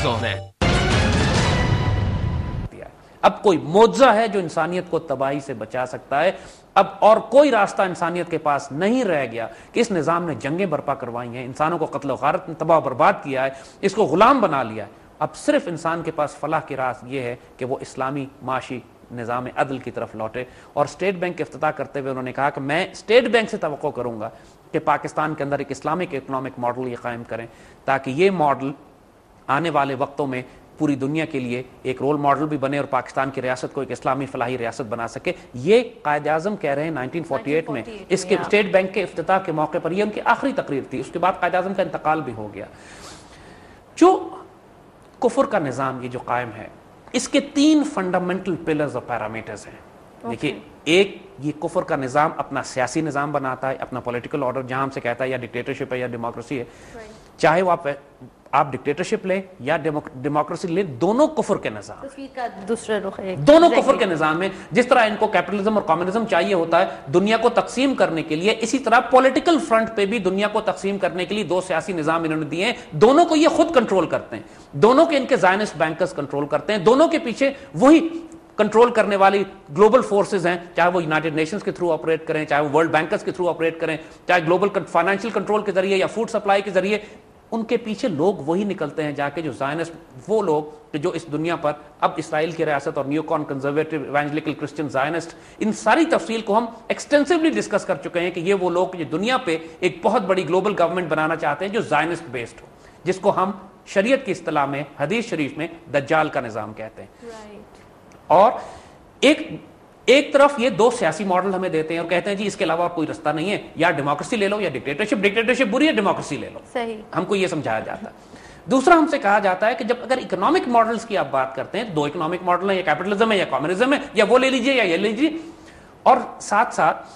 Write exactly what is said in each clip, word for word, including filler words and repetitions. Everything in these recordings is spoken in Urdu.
zone hai. اب کوئی معجزہ ہے جو انسانیت کو تباہی سے بچا سکتا ہے. اب اور کوئی راستہ انسانیت کے پاس نہیں رہ گیا کہ اس نظام نے جنگیں برپا کروائی ہیں, انسانوں کو قتل و غارت میں تباہ و برباد کیا ہے, اس کو غلام بنا لیا ہے. اب صرف انسان کے پاس فلاح کی راہ یہ ہے کہ وہ اسلامی معاشی نظام عدل کی طرف لوٹے. اور اسٹیٹ بینک کے افتتاح کرتے ہوئے انہوں نے کہا کہ میں اسٹیٹ بینک سے توقع کروں گا کہ پاکستان کے اندر ایک اسلامک اکنامک ماڈل یہ قائم کریں, تاکہ یہ ماڈل آنے والے وقتوں میں پوری دنیا کے لیے ایک رول ماڈل بھی بنے اور پاکستان کی ریاست کو ایک اسلامی فلاحی ریاست بنا سکے. یہ قائد اعظم کہہ رہے ہیں نائنٹین فورٹی ایٹ میں اس کے اسٹیٹ بینک کے افتتاح کے موقع پر. یہ ان کی آخری تقریر تھی, اس کے بعد قائد اعظم کا انتقال بھی ہو گیا. جو کفر کا نظام یہ جو قائم ہے, اس کے تین فنڈامنٹل پلرز اور پیرامیٹرز ہیں. دیکھیے, ایک یہ کفر کا نظام اپنا سیاسی نظام بناتا ہے, اپنا پولیٹیکل آرڈر, جہاں ہم سے کہتا ہے یا ڈکٹیٹرشپ ہے یا ڈیموکریسی ہے. چاہے وہ آپ آپ ڈکٹیٹرشپ لیں یا ڈیموکریسی لیں, دونوں کفر کے نظام, دوسرا رخ ہے, دونوں کفر کے نظام ہیں. جس طرح ان کو کیپٹلزم اور کمیونزم چاہیے ہوتا ہے دنیا کو تقسیم کرنے کے لیے, اسی طرح پولیٹیکل فرنٹ پہ بھی دنیا کو تقسیم کرنے کے لیے دو سیاسی نظام انہوں نے دیے ہیں. دونوں کو یہ خود کنٹرول کرتے ہیں, دونوں کے ان کے زائنسٹ بینکرز کنٹرول کرتے ہیں, دونوں کے پیچھے وہی کنٹرول کرنے والی گلوبل فورسز ہیں, چاہے وہ یونائٹڈ نیشنز کے تھرو آپریٹ کریں, چاہے وہ ورلڈ بینکرز کے تھرو آپریٹ کریں, چاہے گلوبل فائنینشیل کنٹرول کے ذریعے یا فوڈ سپلائی کے ذریعے. ان کے پیچھے لوگ وہی نکلتے ہیں جا کے جو زائنسٹ, وہ لوگ کہ جو اس دنیا پر اب اسرائیل کی ریاست اور نیو کون کنزرویٹو ایونجلیکل کرسچن زائنسٹ, ان ساری تفصیل کو ہم ایکسٹینسولی ڈسکس کر چکے ہیں کہ یہ وہ لوگ جو دنیا پہ ایک بہت بڑی گلوبل گورنمنٹ بنانا چاہتے ہیں جو زائنسٹ بیسڈ ہو, جس کو ہم شریعت کی اصطلاح میں حدیث شریف میں دجال کا نظام کہتے ہیں. اور ایک ایک طرف یہ دو سیاسی ماڈل ہمیں دیتے ہیں اور کہتے ہیں جی اس کے علاوہ اور کوئی رستہ نہیں ہے, یا ڈیموکریسی لے لو یا ڈکٹیٹرشپ. ڈکٹیٹرشپ بری ہے, ڈیموکریسی لے لو. صحیح, ہم کو یہ سمجھایا جاتا ہے. دوسرا ہم سے کہا جاتا ہے کہ جب اگر اکنامک ماڈلز کی آپ بات کرتے ہیں, دو اکنامک ماڈل ہیں, یا کیپٹلزم ہے یا کمیونزم ہے, یا وہ لے لیجئے یا یہ لے لیجئے. اور ساتھ ساتھ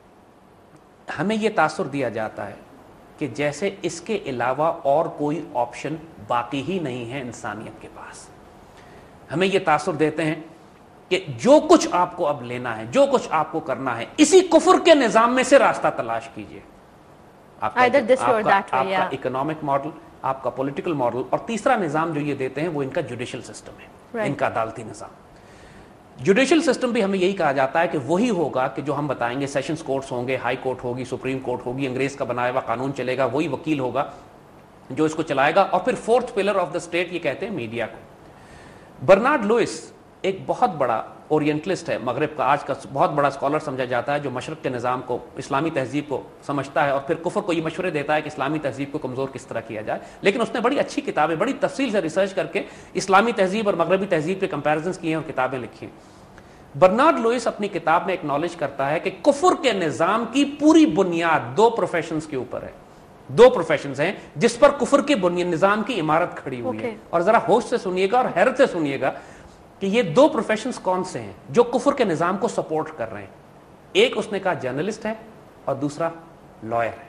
ہمیں یہ تاثر دیا جاتا ہے کہ جیسے اس کے علاوہ اور کوئی آپشن باقی ہی نہیں ہے انسانیت کے پاس. ہمیں یہ تاثر دیتے ہیں کہ جو کچھ آپ کو اب لینا ہے, جو کچھ آپ کو کرنا ہے, اسی کفر کے نظام میں سے راستہ تلاش کیجئے. آپ کا اکنامک ماڈل, آپ کا پولیٹیکل ماڈل, اور تیسرا نظام جو یہ دیتے ہیں وہ ان کا جوڈیشل سسٹم ہے, ان کا عدالتی نظام. جوڈیشل سسٹم بھی ہمیں یہی کہا جاتا ہے کہ وہی ہوگا کہ جو ہم بتائیں گے, سیشنز کورٹس ہوں گے, ہائی کورٹ ہوگی, سپریم کورٹ ہوگی, انگریز کا بنایا ہوا قانون چلے گا, وہی وکیل ہوگا جو اس کو چلائے گا. اور پھر fourth pillar of the state یہ کہتے ہیں میڈیا کو. برنارڈ لوئس ایک بہت بڑا اورینٹلسٹ ہے, مغرب کا آج کا بہت بڑا اسکالر سمجھا جاتا ہے, جو مشرق کے نظام کو, اسلامی تہذیب کو سمجھتا ہے اور پھر کفر کو یہ مشورے دیتا ہے کہ اسلامی تہذیب کو کمزور کس طرح کیا جائے. لیکن اس نے بڑی اچھی کتابیں, بڑی تفصیل سے ریسرچ کر کے اسلامی تہذیب اور مغربی تہذیب کے کمپیریزنز کیے ہیں اور کتابیں لکھی ہیں. برنارڈ لوئس اپنی کتاب میں ایکنالج کرتا ہے کہ کفر کے نظام کی پوری بنیاد دو پروفیشنز کے اوپر ہے. دو پروفیشنز ہیں جس پر کفر کے بنیاد نظام کی عمارت کھڑی ہوئی ہے. اور ذرا ہوش سے سنیے گا اور حیرت سے سنیے گا کہ یہ دو پروفیشنز کون سے ہیں جو کفر کے نظام کو سپورٹ کر رہے ہیں. ایک اس نے کہا جرنلسٹ ہے اور دوسرا لائر ہے.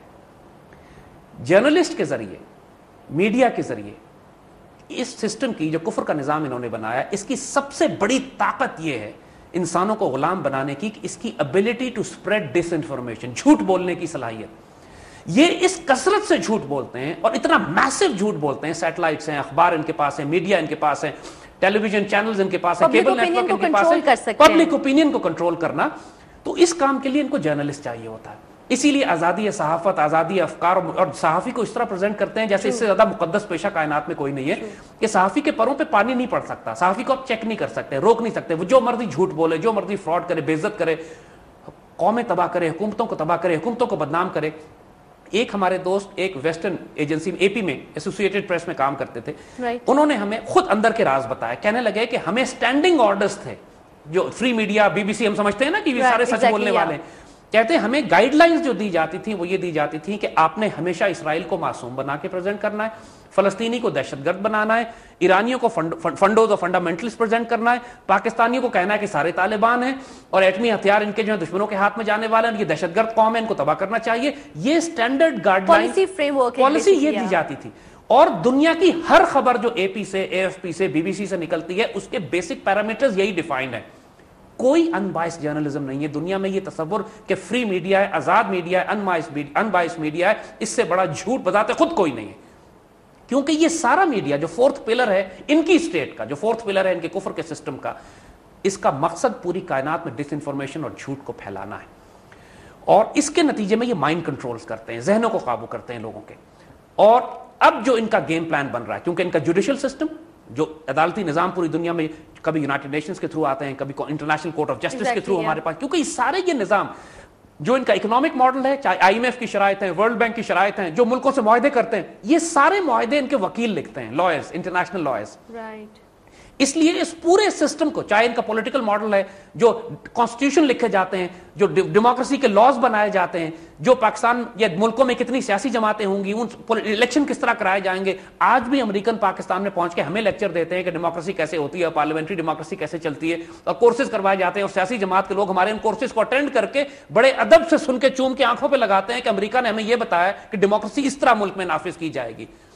جرنلسٹ کے ذریعے, میڈیا کے ذریعے اس سسٹم کی, جو کفر کا نظام انہوں نے بنایا, اس کی سب سے بڑی طاقت یہ ہے انسانوں کو غلام بنانے کی, کہ اس کی ability to spread disinformation, جھوٹ بولنے کی صلاحیت. یہ اس کثرت سے جھوٹ بولتے ہیں اور اتنا میسو جھوٹ بولتے ہیں, سیٹلائٹس ہیں, اخبار ان کے پاس ہیں, میڈیا ان کے پاس ہے, ٹیلی ویژن چینلز ان کے پاس ہے, کیبل نیٹ ورک ان کے پاس ہے, پبلک اوپینین کو کنٹرول کرنا. تو اس کام کے لیے ان کو جرنلسٹ چاہیے ہوتا ہے. اسی لیے آزادی صحافت, آزادی افکار, اور صحافی کو اس طرح پریزنٹ کرتے ہیں جیسے اس سے زیادہ مقدس پیشہ کائنات میں کوئی نہیں ہے, کہ صحافی کے پروں پہ پانی نہیں پڑ سکتا, صحافی کو آپ چیک نہیں کر سکتے, روک نہیں سکتے, وہ جو مرضی جھوٹ بولے, جو مرضی فراڈ کرے, بے عزت کرے, قومیں تباہ کرے, حکومتوں کو تباہ کرے, حکومتوں کو بدنام کرے. ایک ہمارے دوست ایک ویسٹرن ایجنسی اے پی میں ایسوسیٹڈ پریس میں کام کرتے تھے, انہوں نے ہمیں خود اندر کے راز بتایا. کہنے لگے کہ ہمیں اسٹینڈنگ آرڈرز تھے, جو free media, B B C ہم سمجھتے ہیں نا کہ یہ سارے سچ بولنے والے ہیں, کہتے ہیں ہمیں گائیڈ لائنز جو دی جاتی تھیں وہ یہ دی جاتی تھیں کہ آپ نے ہمیشہ اسرائیل کو معصوم بنا کے پریزنٹ کرنا ہے, فلسطینی کو دہشت گرد بنانا ہے, ایرانیوں کو فنڈوز اور فنڈامنٹلسٹ پریزنٹ کرنا ہے, پاکستانیوں کو کہنا ہے کہ سارے طالبان ہیں اور ایٹمی ہتھیار ان کے جو دشمنوں کے ہاتھ میں جانے والے ہیں, یہ دہشت گرد قوم ہے, ان کو تباہ کرنا چاہیے. یہ اسٹینڈرڈ گائیڈ لائن پالیسی یہ دی جاتی تھی. اور دنیا کی ہر خبر جو اے پی سے, اے ایف پی سے, بی بی سی سے نکلتی ہے, اس کے بیسک پیرامیٹرز یہی ڈیفائنڈ ہے. کوئی ان بائس جرنلزم نہیں ہے دنیا میں. یہ تصور کہ فری میڈیا ہے, آزاد میڈیا ہے, ان بائس میڈیا ہے, اس سے بڑا جھوٹ بذات خود کوئی نہیں ہے. کیونکہ یہ سارا میڈیا جو فورتھ پلر ہے ان کی اسٹیٹ کا، جو فورتھ پلر ہے ان کے کفر کے سسٹم کا، اس کا مقصد پوری کائنات میں ڈس انفارمیشن اور جھوٹ کو پھیلانا ہے، اور اس کے نتیجے میں یہ مائنڈ کنٹرولز کرتے ہیں، ذہنوں کو قابو کرتے ہیں لوگوں کے. اور اب جو ان کا گیم پلان بن رہا ہے، کیونکہ ان کا جوڈیشل سسٹم، جو عدالتی نظام پوری دنیا میں کبھی یونائٹڈ نیشنز کے تھرو آتے ہیں، کبھی انٹرنیشنل کورٹ آف جسٹس کے تھرو ہمارے پاس، کیونکہ یہ سارے یہ نظام جو ان کا اکنامک ماڈل ہے، چاہے آئی ایم ایف کی شرائط ہیں، ورلڈ بینک کی شرائط ہیں، جو ملکوں سے معاہدے کرتے ہیں، یہ سارے معاہدے ان کے وکیل لکھتے ہیں، لائرز، انٹرنیشنل لائرز. اس لیے اس پورے سسٹم کو، چاہے ان کا پولیٹیکل ماڈل ہے، جو کانسٹیٹیوشن لکھے جاتے ہیں، جو ڈیموکریسی کے لاز بنائے جاتے ہیں، جو پاکستان یا ملکوں میں کتنی سیاسی جماعتیں ہوں گی، ان الیکشن کس طرح کرائے جائیں گے، آج بھی امریکن پاکستان میں پہنچ کے ہمیں لیکچر دیتے ہیں کہ ڈیموکریسی کیسے ہوتی ہے، پارلیمنٹری ڈیموکریسی کیسے چلتی ہے، اور کورسز کروائے جاتے ہیں، اور سیاسی جماعت کے لوگ ہمارے ان کورسز کو اٹینڈ کر کے بڑے ادب سے سن کے چوم کے آنکھوں پہ لگاتے ہیں کہ امریکہ نے ہمیں یہ بتایا کہ ڈیموکریسی اس طرح ملک میں نافذ کی جائے گی.